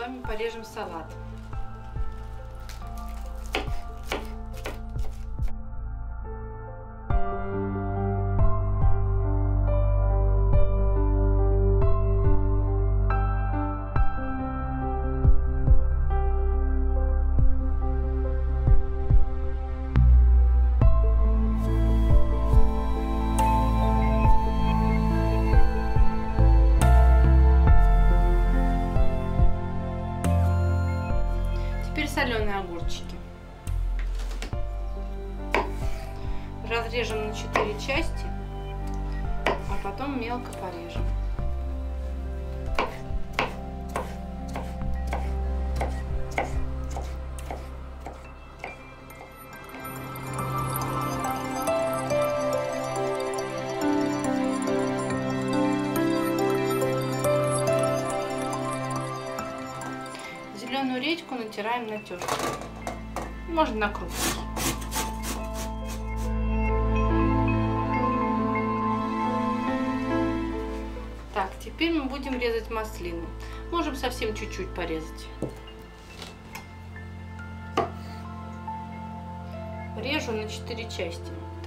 вами порежем салат. Соленые огурчики разрежем на 4 части, а потом мелко порежем. Зеленую редьку натираем на терке, можно на крупной. Так, теперь мы будем резать маслину. Можем совсем чуть-чуть порезать. Режу на 4 части.